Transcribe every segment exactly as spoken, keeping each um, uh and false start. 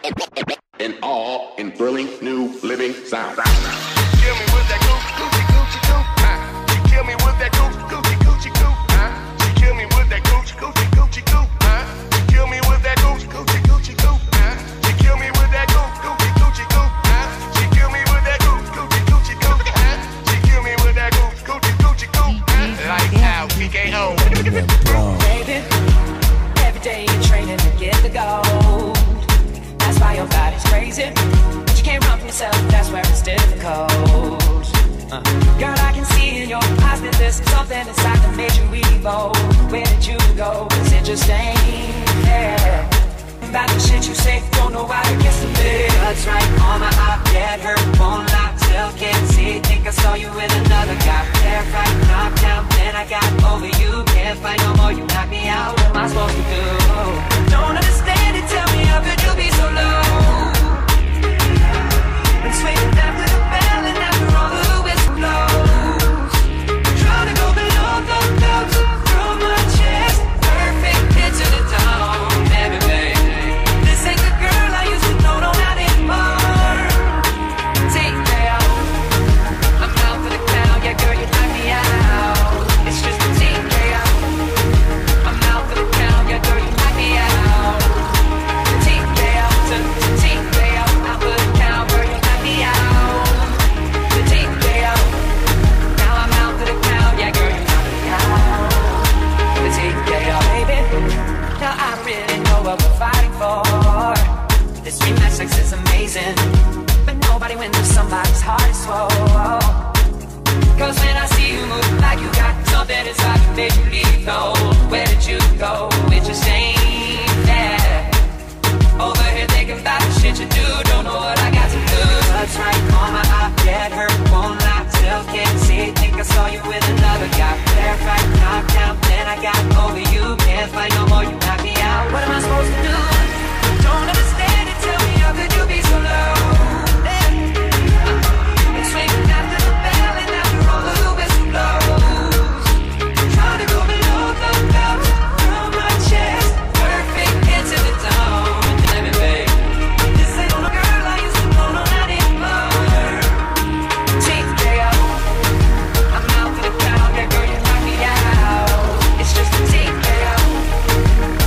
And all in thrilling new living sound. Kill me with that Gucci, Gucci, Gucci, Gucci. Uh, she kill me with that Gucci, Gucci, Gucci, Gucci. Uh, she kill me with that Gucci, Gucci, Gucci, Gucci. Uh, she kill me with that Gucci, Gucci, Gucci, Gucci. Uh, she kill me with that Gucci, Gucci, Gucci, Gucci. Uh, she kill me with that Gucci, Gucci, Gucci, Gucci. Uh, she kill me with that Gucci, Gucci, Gucci, Gucci. Uh, like how P K O. Baby, every day you're training to get the gold. That's why your body's crazy. But you can't run from yourself, that's where it's difficult. uh. Girl, I can see in your eyes that there's something inside that made you evolve. Where did you go? It's interesting, yeah. About the shit you say, don't know why it gets to me. That's right, on my eye, get hurt, won't lie, still can't see. Think I saw you with another guy. Terrified, knocked down, then I got over you. Can't fight no more, you knock me out. What am I supposed to do? Don't understand it, tell me how could you be so low? Been swinging after the bell and after all the whistle blows. Trying to go below the belt, through my chest. Perfect hit to the dome, baby, baby. This ain't the girl I used to know, no, not anymore. Take me out, I'm out for the count. Yeah, girl, you knock me out. It's just a T K out. I'm out for the count. Yeah, girl, you knock me out. T K out, to T K out. Out for the count, girl, you knock me out. The T K out. Now I'm out for the count. Yeah, girl, you knock me out. The T K out, baby. Now I really know what we're fighting for. This rematch sex is amazing, but nobody wins if somebody's heart is swole. Cause when I see you move like you got something inside that made you leave, though. Where did you go? It just ain't there. Over here thinking about the shit you do, don't know what I got to do. That's right, on my eye, get hurt, won't lie, still can't see. Think I saw you with another guy. Terrified, knocked down, then I got over you. Can't fight no more, you knock me out. What am I supposed to do? Don't understand it, tell me how could you be so low? Been swinging after the bell and after all the whistle blows. Trying to go below the belt, through my chest. Perfect hit to the dome, baby, baby. This ain't no girl I used to know, no, not anymore. T K O, I'm out for the count. Yeah, girl, you knock me out. It's just a T K O.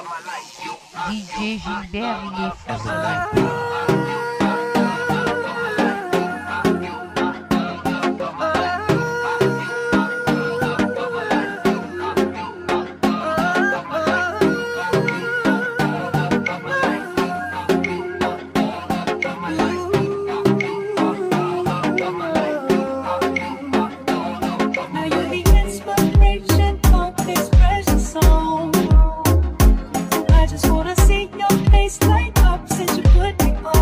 D J Gilbert, il est fou. Now you're the inspiration of this precious song. I just wanna see your face light up since you put me on.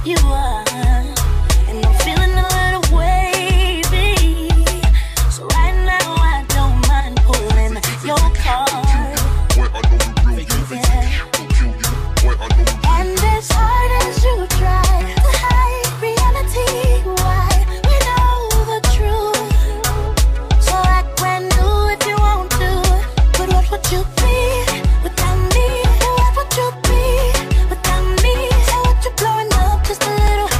you are. And I'm feeling a little wavy. So right now I don't mind pulling your card. And as hard as you try to hide reality, why we know the truth. So act brand new if you want to. But what would you be without me? What would you be without me? So what you blowing up just a little?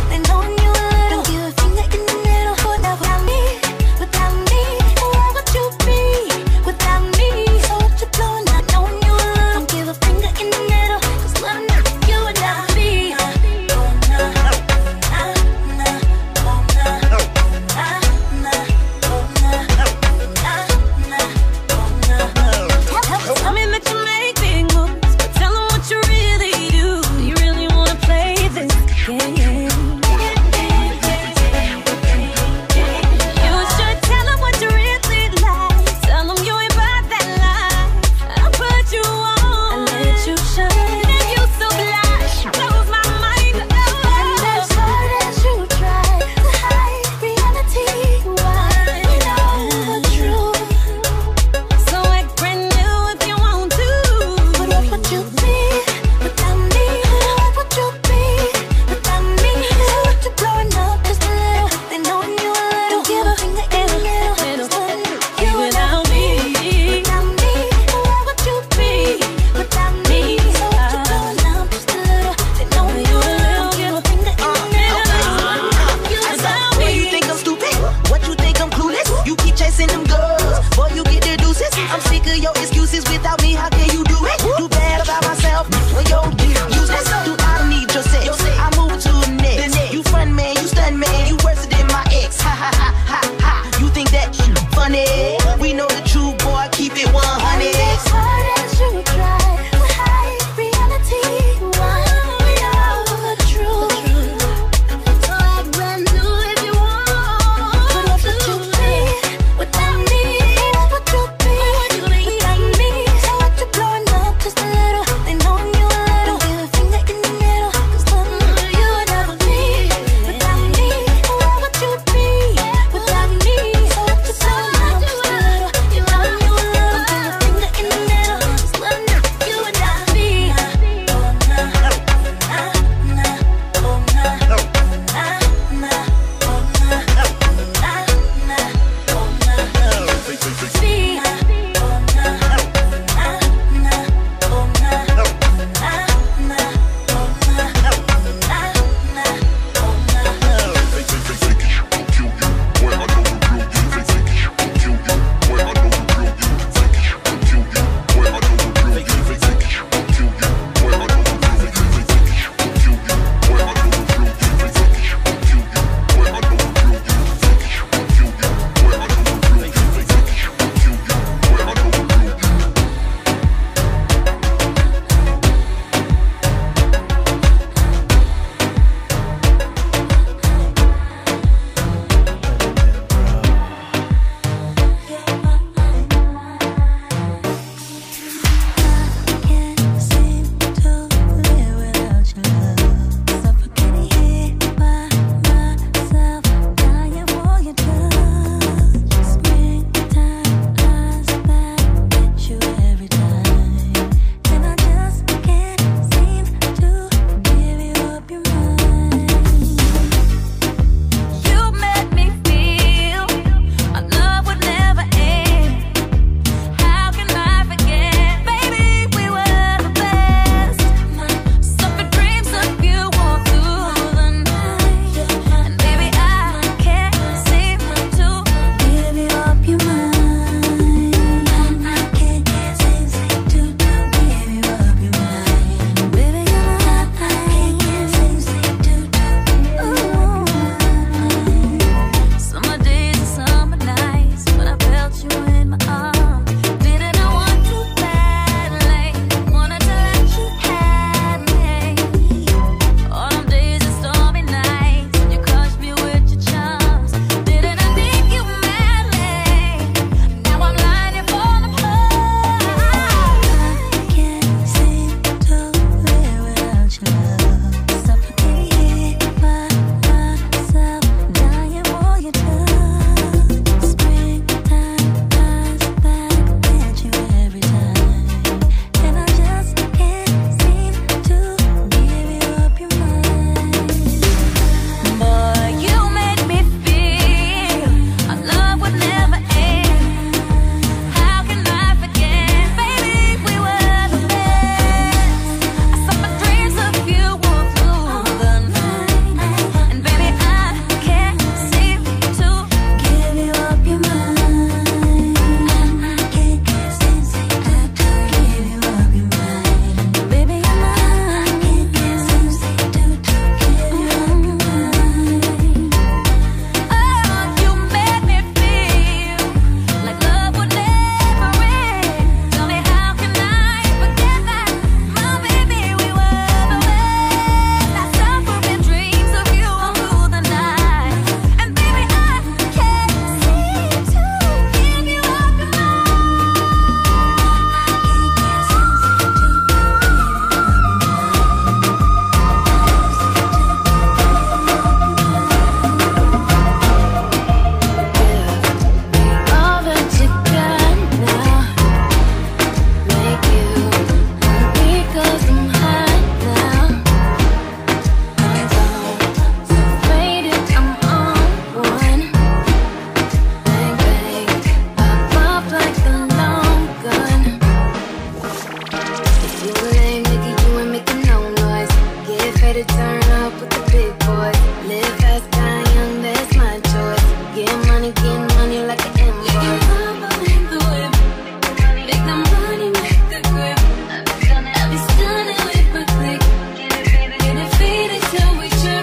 ready to turn up with the big boys. Live fast, die young, that's my choice. Get money, get money like an invoice. Make the money, make the grip. I be stunning with my click. Get it faded till we trip.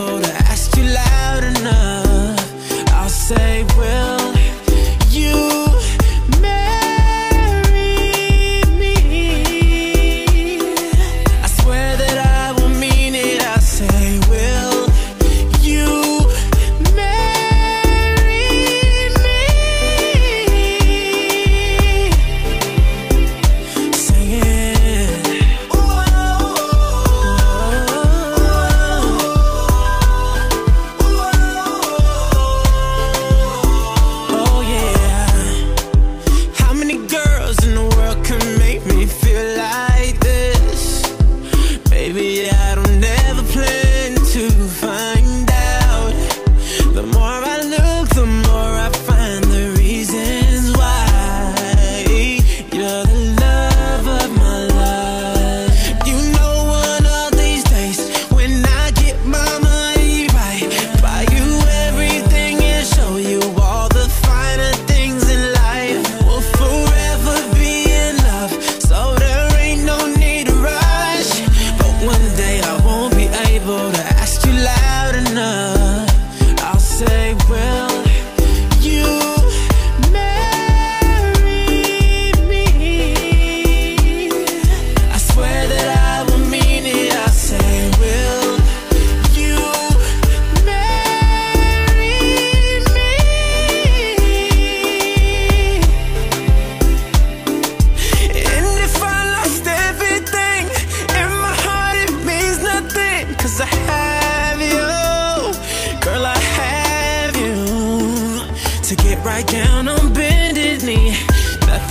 Say, will you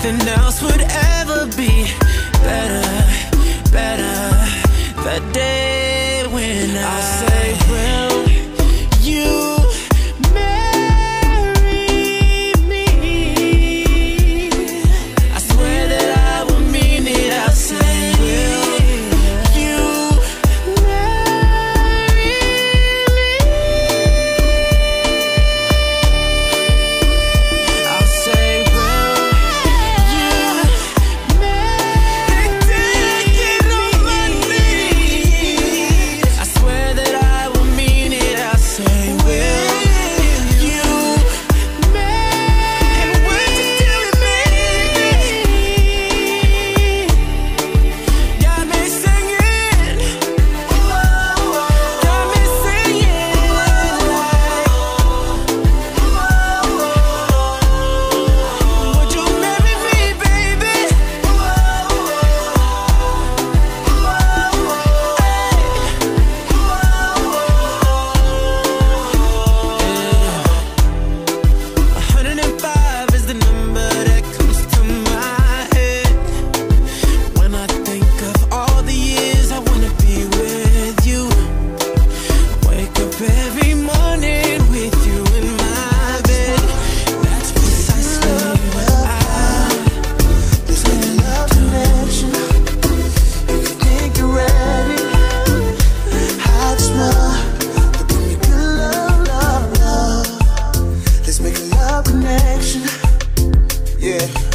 nothing else would ever be better, better. The day when I say, will you marry me? I swear that I will mean it. I'll say, will you marry me? I'll say, will you marry me? Taking on my knees. I swear that I will mean it. I'll say, will you marry? And would you do it, baby? Got me singing, got me singing like, would you marry me, baby? one hundred five is the number that comes to my head when I think of all the years I wanna be with you. Wake up every morning with you in my bed. That's precisely what I Let's make a love connection. If you think you're ready, hide the smile, but bring me good love, love, love. Let's make a love connection. Yeah.